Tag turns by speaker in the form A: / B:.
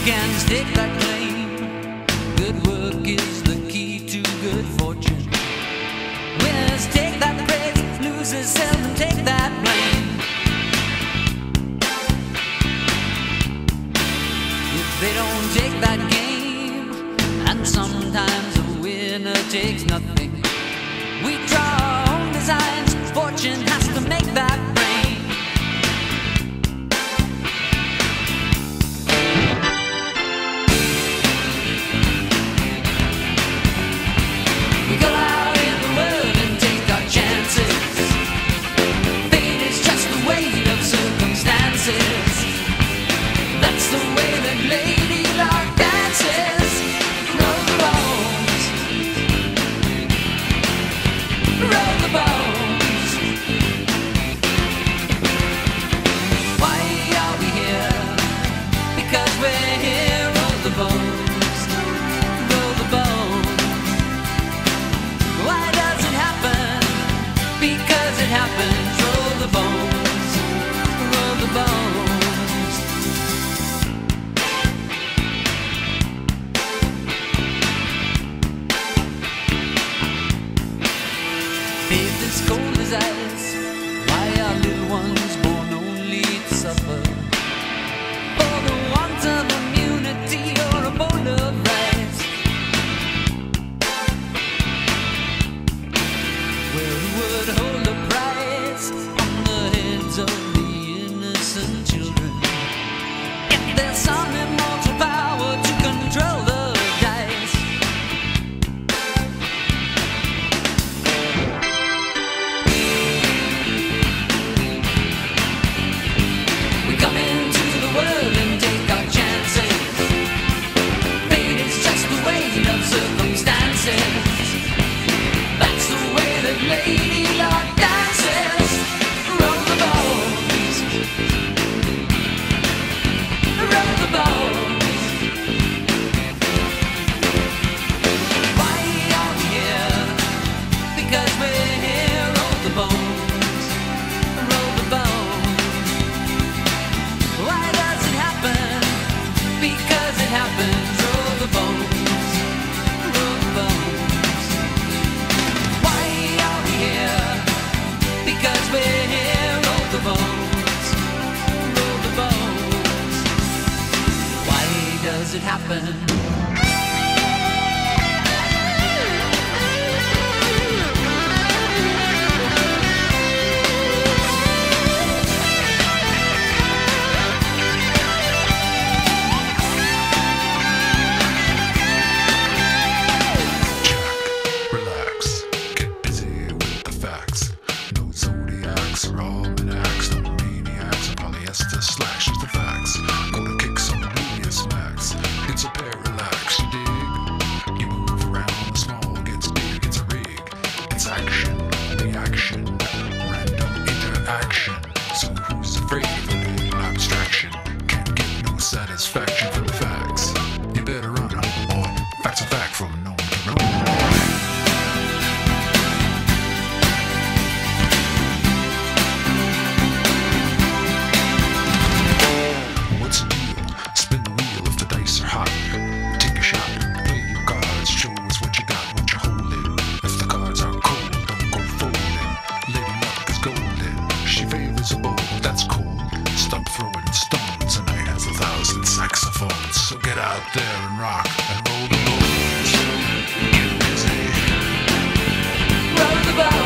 A: can stake that claim. Good work is the key to good fortune. Winners take that praise, losers seldom take that blame. If they don't take that game, and sometimes a winner takes nothing, we draw our own designs, fortune has to make that brain. We go out in the world and take our chances. Fate is just the weight of circumstances. That's the way that Lady Luck dances. Roll the bones, roll the bones. Why are we here? Because we're here. Roll the bones, roll the bones. Why does it happen? Because it happens. Roll the bones, roll the bones. Faith is cold as ice. Why are little ones born only to suffer? For the want of immunity or a bowl of rice. Well, who would hold a price on the heads of the innocent children? If there's some immortal power to control the dice. We come into the world and take our chances. Fate is just the weight of circumstances. That's the way that Lady Luck dances. Roll the bones, roll the bones. Why are we here? Because we're here. Roll the bones, roll the bones. Why does it happen? Because it happens. Roll the bones, roll the bones. Why are we here? Because we're here. Roll the bones, roll the bones. Why does it happen?
B: Relax, get busy with the facts. No zodiacs or almanacs, no maniacs or polyester slash. Just the facts. Gonna kick some genius max. It's a parallax, you dig? You move around, the small gets big. It's a rig. It's action, reaction, random interaction. So who's afraid of a little abstraction? Can't get no satisfaction from the facts. You better run, homeboy. Facts are fact from known to known. What's the deal? Spin the wheel if the dice are hot. Take a shot, play your cards, show us what you got, what you're holding. If the cards are cold, don't go folding. Lady Luck is golden. She favors a bowl, that's cold. Stop throwing stones, and I has 1,000 saxophones. So get out there and rock and roll the bones. Get busy.
A: Roll the bones.